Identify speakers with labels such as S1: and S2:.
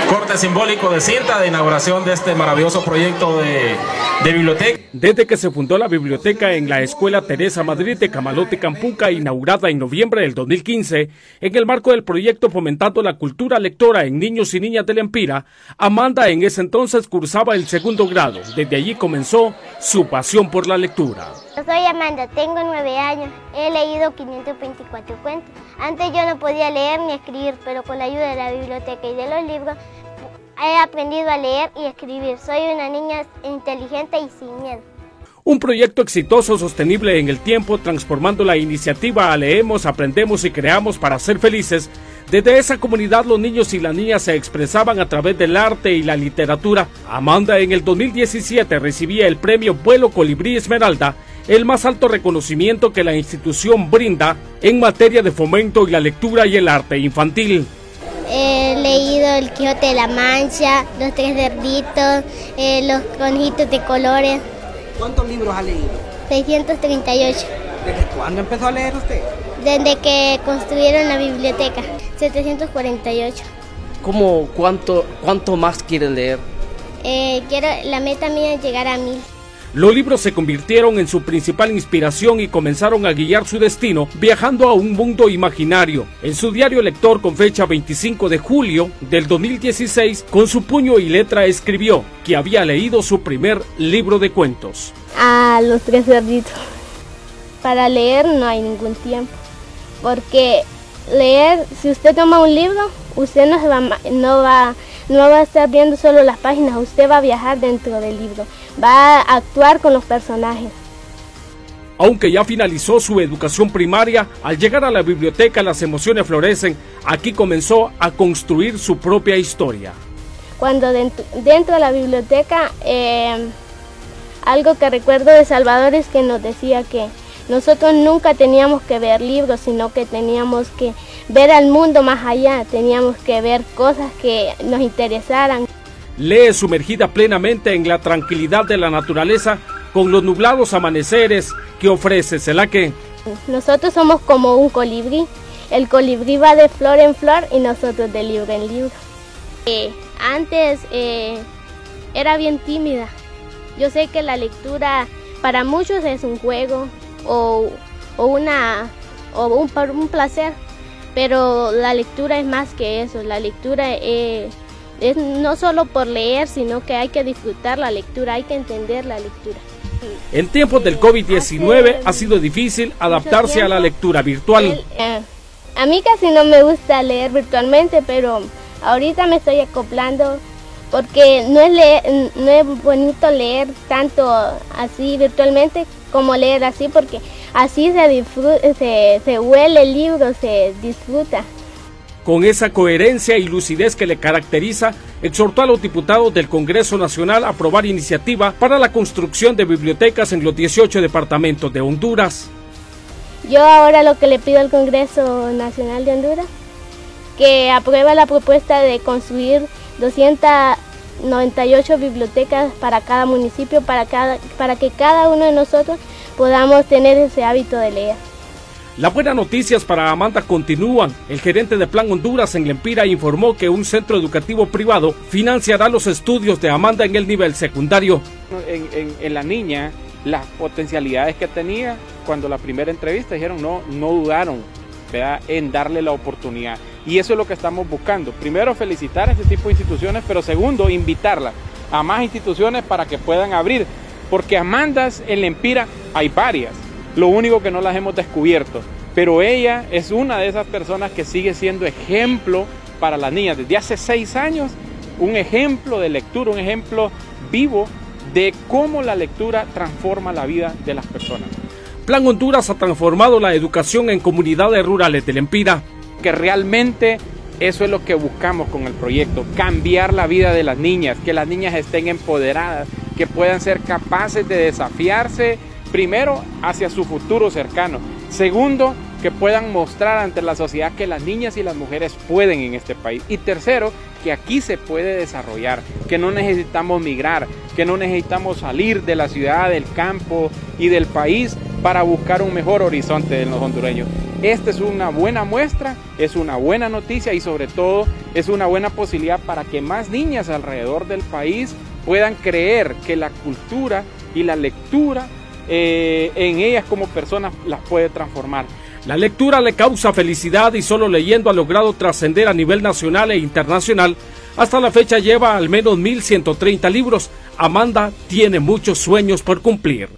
S1: corte simbólico de cinta de inauguración de este maravilloso proyecto de biblioteca.
S2: Desde que se fundó la biblioteca en la Escuela Teresa Madrid de Camalote, Campuca, inaugurada en noviembre del 2015, en el marco del proyecto Fomentando la Cultura Lectora en Niños y Niñas de Lempira, Amanda en ese entonces cursaba el segundo grado. Desde allí comenzó su pasión por la lectura.
S3: Yo soy Amanda, tengo 9 años, he leído 524 cuentos. Antes yo no podía leer ni escribir, pero con la ayuda de la biblioteca y de los libros he aprendido a leer y escribir. Soy una niña inteligente y sin miedo.
S2: Un proyecto exitoso, sostenible en el tiempo, transformando la iniciativa a Leemos, Aprendemos y Creamos para ser felices. Desde esa comunidad los niños y las niñas se expresaban a través del arte y la literatura. Amanda en el 2017 recibía el premio Vuelo Colibrí Esmeralda, el más alto reconocimiento que la institución brinda en materia de fomento y la lectura y el arte infantil.
S3: He leído El Quijote de la Mancha, Los Tres Cerditos, Los Conejitos de Colores.
S4: ¿Cuántos libros ha leído?
S3: 638.
S4: ¿Desde cuándo empezó a leer usted?
S3: Desde que construyeron la biblioteca, 748.
S5: ¿Cuánto más quiere leer?
S3: La meta mía es llegar a 1000.
S2: Los libros se convirtieron en su principal inspiración y comenzaron a guiar su destino viajando a un mundo imaginario. En su diario lector con fecha 25 de julio del 2016, con su puño y letra escribió que había leído su primer libro de cuentos.
S3: A Los Tres Cerditos. Para leer no hay ningún tiempo, porque leer, si usted toma un libro, usted no va a estar viendo solo las páginas, usted va a viajar dentro del libro, va a actuar con los personajes.
S2: Aunque ya finalizó su educación primaria, al llegar a la biblioteca las emociones florecen. Aquí comenzó a construir su propia historia.
S3: Cuando dentro de la biblioteca, algo que recuerdo de Salvador es que nos decía que nosotros nunca teníamos que ver libros, sino que teníamos que ver al mundo más allá, teníamos que ver cosas que nos interesaran.
S2: Lee sumergida plenamente en la tranquilidad de la naturaleza, con los nublados amaneceres que ofrece Celaque.
S3: Nosotros somos como un colibrí, el colibrí va de flor en flor y nosotros de libro en libro. Antes era bien tímida, yo sé que la lectura para muchos es un juego o un placer, pero la lectura es más que eso. La lectura es no solo por leer, sino que hay que disfrutar la lectura, hay que entender la lectura.
S2: En tiempos del COVID-19 ha sido difícil adaptarse a la lectura virtual.
S3: A mí casi no me gusta leer virtualmente, pero ahorita me estoy acoplando porque no es bonito leer tanto así virtualmente como leer así, porque así se huele el libro, se disfruta.
S2: Con esa coherencia y lucidez que le caracteriza, exhortó a los diputados del Congreso Nacional a aprobar iniciativa para la construcción de bibliotecas en los 18 departamentos de Honduras.
S3: Yo ahora lo que le pido al Congreso Nacional de Honduras, que apruebe la propuesta de construir 298 bibliotecas para cada municipio, para que cada uno de nosotros podamos tener ese hábito de leer.
S2: Las buenas noticias para Amanda continúan. El gerente de Plan Honduras en Lempira informó que un centro educativo privado financiará los estudios de Amanda en el nivel secundario.
S6: En la niña, las potencialidades que tenía, cuando la primera entrevista dijeron no dudaron, ¿verdad?, en darle la oportunidad. Y eso es lo que estamos buscando. Primero, felicitar a este tipo de instituciones, pero segundo, invitarla a más instituciones para que puedan abrir. Porque Amandas en Lempira hay varias. Lo único que no las hemos descubierto, pero ella es una de esas personas que sigue siendo ejemplo para las niñas. Desde hace 6 años, un ejemplo de lectura, un ejemplo vivo de cómo la lectura transforma la vida de las personas.
S2: Plan Honduras ha transformado la educación en comunidades rurales de Lempira.
S6: Que realmente eso es lo que buscamos con el proyecto, cambiar la vida de las niñas, que las niñas estén empoderadas, que puedan ser capaces de desafiarse. Primero, hacia su futuro cercano. Segundo, que puedan mostrar ante la sociedad que las niñas y las mujeres pueden en este país. Y tercero, que aquí se puede desarrollar, que no necesitamos migrar, que no necesitamos salir de la ciudad, del campo y del país para buscar un mejor horizonte de los hondureños. esta es una buena muestra, es una buena noticia y sobre todo es una buena posibilidad para que más niñas alrededor del país puedan creer que la cultura y la lectura en ellas como personas las puede transformar.
S2: La lectura le causa felicidad y solo leyendo ha logrado trascender a nivel nacional e internacional. Hasta la fecha lleva al menos 1.130 libros. Amanda tiene muchos sueños por cumplir.